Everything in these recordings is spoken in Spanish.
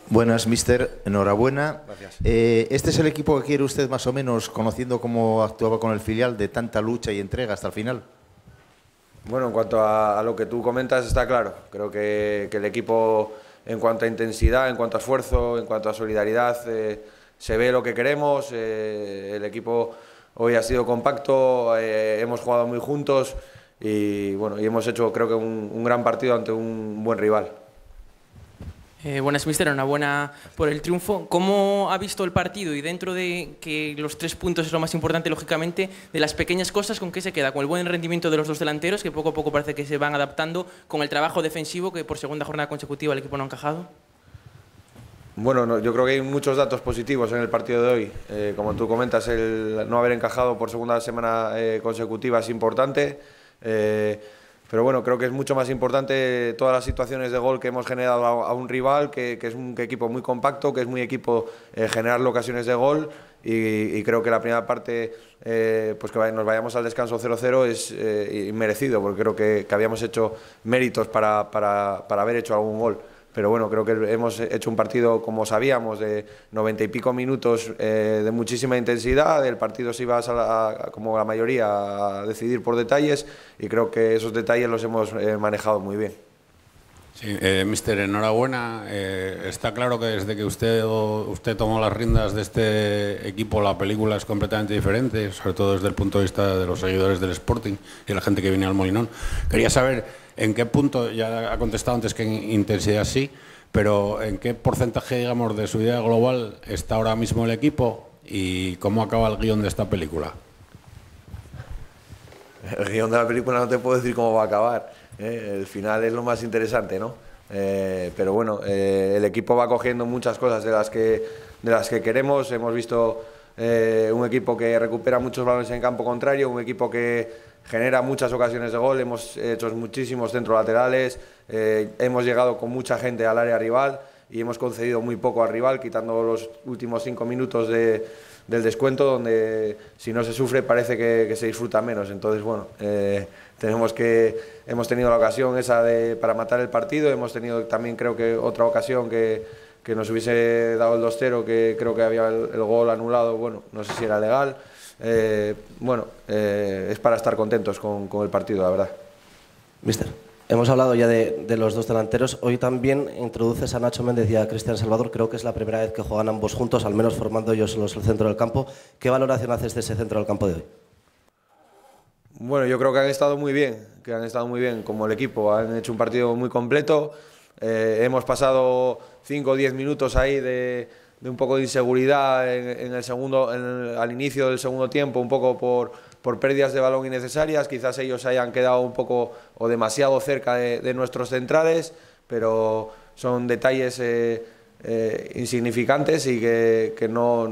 Buenas, mister. Enhorabuena. Gracias. ¿Este es el equipo que quiere usted más o menos, conociendo cómo actuaba con el filial, de tanta lucha y entrega hasta el final? Bueno, en cuanto a lo que tú comentas, está claro. Creo que el equipo, en cuanto a intensidad, en cuanto a esfuerzo, en cuanto a solidaridad, se ve lo que queremos. El equipo hoy ha sido compacto, hemos jugado muy juntos y, bueno, y hemos hecho, creo que, un gran partido ante un buen rival. Buenas, mister. Enhorabuena por el triunfo. ¿Cómo ha visto el partido? Y dentro de que los 3 puntos es lo más importante, lógicamente, de las pequeñas cosas, ¿con qué se queda? ¿Con el buen rendimiento de los dos delanteros, que poco a poco parece que se van adaptando? ¿Con el trabajo defensivo, que por segunda jornada consecutiva el equipo no ha encajado? Bueno, yo creo que hay muchos datos positivos en el partido de hoy. Como tú comentas, el no haber encajado por segunda semana consecutiva es importante. Pero bueno, creo que es mucho más importante todas las situaciones de gol que hemos generado a un rival, que es un equipo muy compacto, que es muy equipo generar ocasiones de gol y creo que la primera parte, pues que nos vayamos al descanso 0-0 es inmerecido, porque creo que habíamos hecho méritos para haber hecho algún gol. Pero bueno, creo que hemos hecho un partido como sabíamos, de 90 y pico minutos de muchísima intensidad. El partido se iba como la mayoría, a decidir por detalles y creo que esos detalles los hemos manejado muy bien. Sí, mister, enhorabuena. Está claro que desde que usted tomó las riendas de este equipo, la película es completamente diferente, sobre todo desde el punto de vista de los seguidores del Sporting y la gente que viene al Molinón. Quería saber en qué punto, ya ha contestado antes que en intensidad sí, pero en qué porcentaje, digamos, de su idea global está ahora mismo el equipo y cómo acaba el guión de esta película. El guión de la película no te puedo decir cómo va a acabar. El final es lo más interesante, ¿no? Pero bueno, el equipo va cogiendo muchas cosas de las que queremos. Hemos visto un equipo que recupera muchos balones en campo contrario, un equipo que genera muchas ocasiones de gol, hemos hecho muchísimos centros laterales, hemos llegado con mucha gente al área rival y hemos concedido muy poco al rival, quitando los últimos 5 minutos del descuento, donde si no se sufre parece que se disfruta menos. Entonces, bueno, hemos tenido la ocasión esa para matar el partido, hemos tenido también, creo que, otra ocasión que nos hubiese dado el 2-0, que creo que había el gol anulado, bueno, no sé si era legal. Es para estar contentos con el partido, la verdad. Mister, hemos hablado ya de los dos delanteros. Hoy también introduces a Nacho Méndez y a Cristian Salvador. Creo que es la primera vez que juegan ambos juntos, al menos formando ellos solos el centro del campo. ¿Qué valoración haces de ese centro del campo de hoy? Bueno, yo creo que han estado muy bien, como el equipo. Han hecho un partido muy completo. Hemos pasado 5 o 10 minutos ahí de un poco de inseguridad al inicio del segundo tiempo, un poco por pérdidas de balón innecesarias. Quizás ellos hayan quedado un poco o demasiado cerca de nuestros centrales, pero son detalles insignificantes y que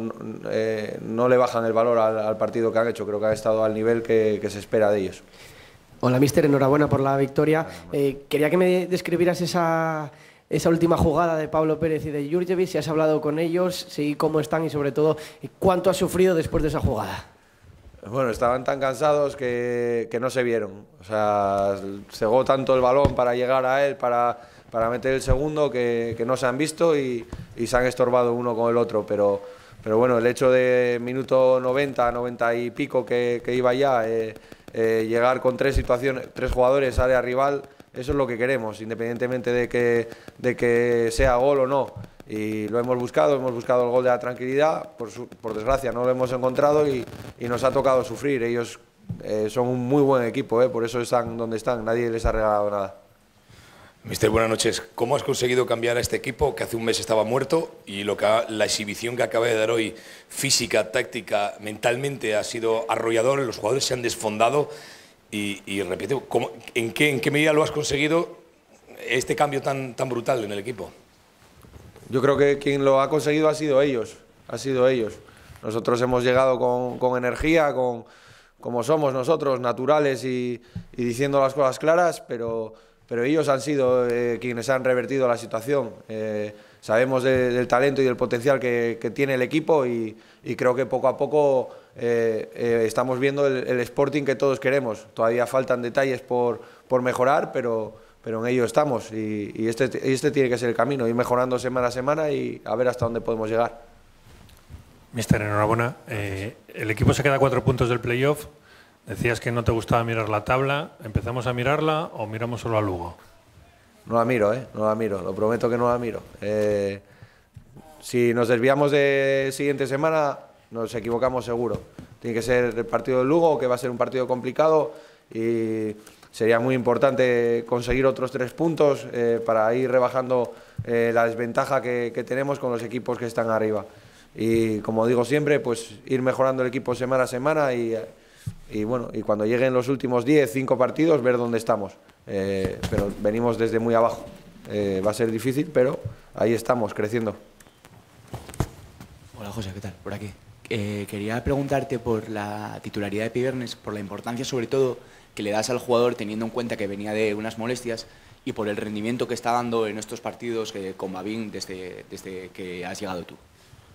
no le bajan el valor al partido que han hecho. Creo que han estado al nivel que se espera de ellos. Hola, mister, enhorabuena por la victoria. Quería que me describieras esa última jugada de Pablo Pérez y de Jurjevic, si has hablado con ellos, si cómo están y sobre todo cuánto has sufrido después de esa jugada. Bueno, estaban tan cansados que no se vieron. O sea, cegó tanto el balón para llegar a él, para meter el segundo, que no se han visto y se han estorbado uno con el otro. Pero bueno, el hecho de minuto 90, 90 y pico que iba ya, llegar con 3 jugadores área rival, eso es lo que queremos, independientemente de que sea gol o no. Y lo hemos buscado el gol de la tranquilidad. Por desgracia no lo hemos encontrado y nos ha tocado sufrir. Ellos son un muy buen equipo, por eso están donde están, nadie les ha regalado nada. Mister, buenas noches. ¿Cómo has conseguido cambiar a este equipo que hace un mes estaba muerto y la exhibición que acaba de dar hoy, física, táctica, mentalmente, ha sido arrollador? Los jugadores se han desfondado y repito, ¿en qué medida lo has conseguido este cambio tan brutal en el equipo? Yo creo que quien lo ha conseguido ha sido ellos. Nosotros hemos llegado con energía, como somos nosotros, naturales y diciendo las cosas claras, pero ellos han sido quienes han revertido la situación. Sabemos del talento y del potencial que tiene el equipo y creo que poco a poco estamos viendo el Sporting que todos queremos. Todavía faltan detalles por mejorar, pero en ello estamos y este tiene que ser el camino, ir mejorando semana a semana y a ver hasta dónde podemos llegar. Mister, enhorabuena. El equipo se queda a 4 puntos del playoff. Decías que no te gustaba mirar la tabla. ¿Empezamos a mirarla o miramos solo a Lugo? No la miro, no la miro, lo prometo que no la miro. Si nos desviamos de siguiente semana, nos equivocamos seguro. Tiene que ser el partido de Lugo, que va a ser un partido complicado y sería muy importante conseguir otros 3 puntos para ir rebajando la desventaja que tenemos con los equipos que están arriba. Y como digo siempre, pues ir mejorando el equipo semana a semana y bueno, y cuando lleguen los últimos 5 partidos, ver dónde estamos. Pero venimos desde muy abajo. Va a ser difícil, pero ahí estamos, creciendo. Hola José, ¿qué tal? Por aquí. Quería preguntarte por la titularidad de Pibernes, por la importancia sobre todo que le das al jugador teniendo en cuenta que venía de unas molestias y por el rendimiento que está dando en estos partidos con Babín desde que has llegado tú.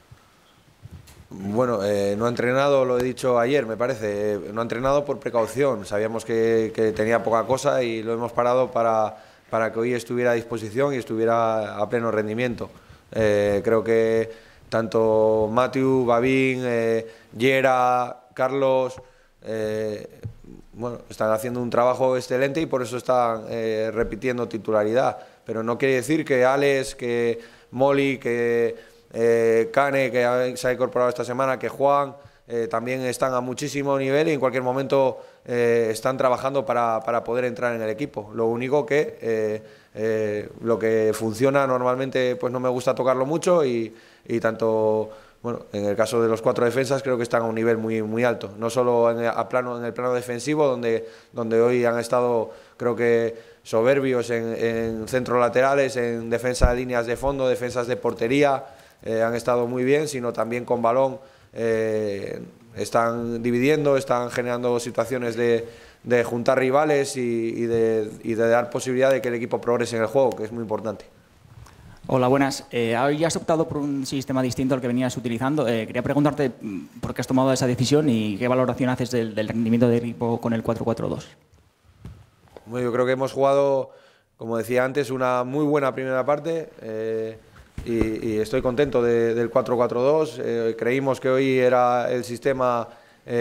Bueno, no ha entrenado, lo he dicho ayer, me parece, no ha entrenado por precaución. Sabíamos que tenía poca cosa y lo hemos parado para que hoy estuviera a disposición y estuviera a pleno rendimiento. Creo que tanto Matthew, Babín, Yera, Carlos, bueno, están haciendo un trabajo excelente y por eso están repitiendo titularidad. Pero no quiere decir que Alex, que Molly, que Cane, que se ha incorporado esta semana, que Juan, también están a muchísimo nivel y en cualquier momento están trabajando para poder entrar en el equipo. Lo único que lo que funciona normalmente pues no me gusta tocarlo mucho y tanto, bueno, en el caso de los 4 defensas creo que están a un nivel muy alto, no solo en el plano defensivo donde hoy han estado, creo que soberbios en centros laterales, en defensa de líneas de fondo, defensas de portería, han estado muy bien, sino también con balón están dividiendo, están generando situaciones de juntar rivales y de dar posibilidad de que el equipo progrese en el juego, que es muy importante. Hola, buenas. Hoy has optado por un sistema distinto al que venías utilizando. Quería preguntarte por qué has tomado esa decisión y qué valoración haces del rendimiento del equipo con el 4-4-2. Bueno, yo creo que hemos jugado, como decía antes, una muy buena primera parte y estoy contento del 4-4-2. Creímos que hoy era el sistema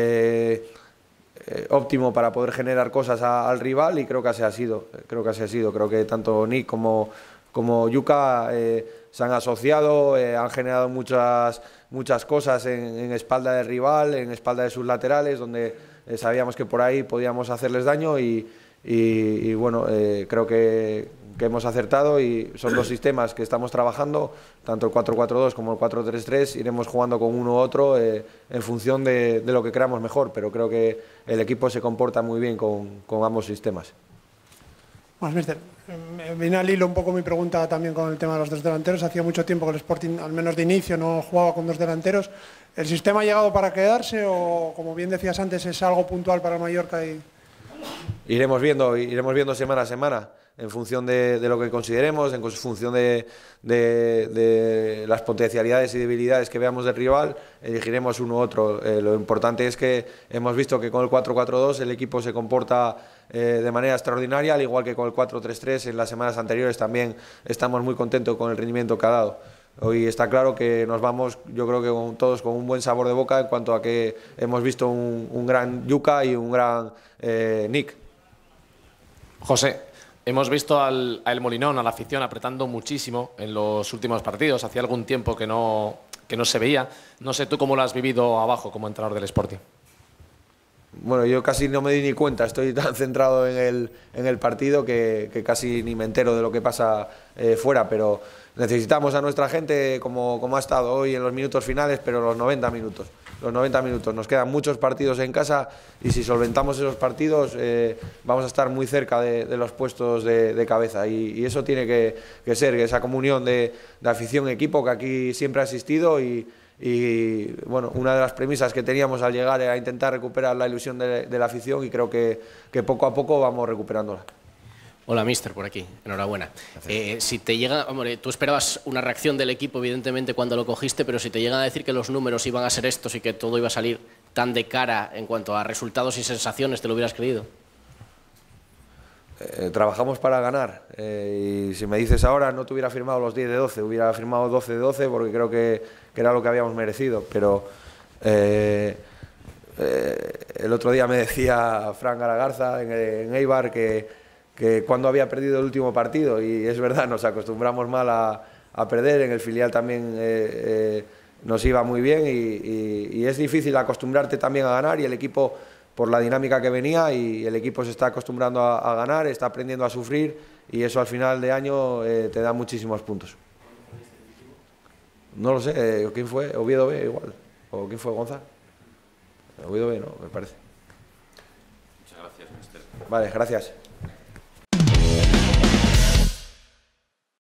óptimo para poder generar cosas al rival y creo que así ha sido. Creo que tanto Nick como Yuka se han asociado, han generado muchas cosas en espalda del rival, en espalda de sus laterales, donde sabíamos que por ahí podíamos hacerles daño y bueno, creo que hemos acertado y son 2 sistemas que estamos trabajando, tanto el 4-4-2 como el 4-3-3, iremos jugando con uno u otro en función de lo que creamos mejor, pero creo que el equipo se comporta muy bien con ambos sistemas. Bueno, mister, me viene al hilo un poco mi pregunta también con el tema de los 2 delanteros. Hacía mucho tiempo que el Sporting, al menos de inicio, no jugaba con 2 delanteros. ¿El sistema ha llegado para quedarse o, como bien decías antes, es algo puntual para el Mallorca? Iremos viendo semana a semana, en función de lo que consideremos, en función de las potencialidades y debilidades que veamos del rival, elegiremos uno u otro. Lo importante es que hemos visto que con el 4-4-2 el equipo se comporta de manera extraordinaria, al igual que con el 4-3-3 en las semanas anteriores también estamos muy contentos con el rendimiento que ha dado. Hoy está claro que nos vamos, yo creo que todos con un buen sabor de boca en cuanto a que hemos visto un gran Yuka y un gran Nick. José, hemos visto al Molinón, a la afición, apretando muchísimo en los últimos partidos. Hacía algún tiempo que no se veía. No sé tú cómo lo has vivido abajo como entrenador del Sporting. Bueno, yo casi no me di ni cuenta, estoy tan centrado en el partido que casi ni me entero de lo que pasa fuera, pero necesitamos a nuestra gente como ha estado hoy en los minutos finales, pero los 90 minutos. Los 90 minutos, nos quedan muchos partidos en casa y si solventamos esos partidos vamos a estar muy cerca de los puestos de cabeza y eso tiene que ser, esa comunión de afición-equipo que aquí siempre ha existido y bueno, una de las premisas que teníamos al llegar era intentar recuperar la ilusión de la afición y creo que poco a poco vamos recuperándola. Hola, mister, por aquí. Enhorabuena. Si te llega, hombre, tú esperabas una reacción del equipo, evidentemente, cuando lo cogiste, pero si te llegan a decir que los números iban a ser estos y que todo iba a salir tan de cara en cuanto a resultados y sensaciones, ¿te lo hubieras creído? trabajamos para ganar. Y si me dices ahora, no te hubiera firmado los 10 de 12, hubiera firmado 12 de 12 porque creo que era lo que habíamos merecido. Pero el otro día me decía Fran Garagarza en Eibar que cuando había perdido el último partido, y es verdad, nos acostumbramos mal a perder, en el filial también nos iba muy bien y es difícil acostumbrarte también a ganar, y el equipo, por la dinámica que venía, y el equipo se está acostumbrando a ganar, está aprendiendo a sufrir, y eso al final de año te da muchísimos puntos. No lo sé, ¿quién fue? Oviedo B igual, o ¿quién fue? Gonzalo. Oviedo B, no, me parece. Muchas gracias, mister. Vale, gracias.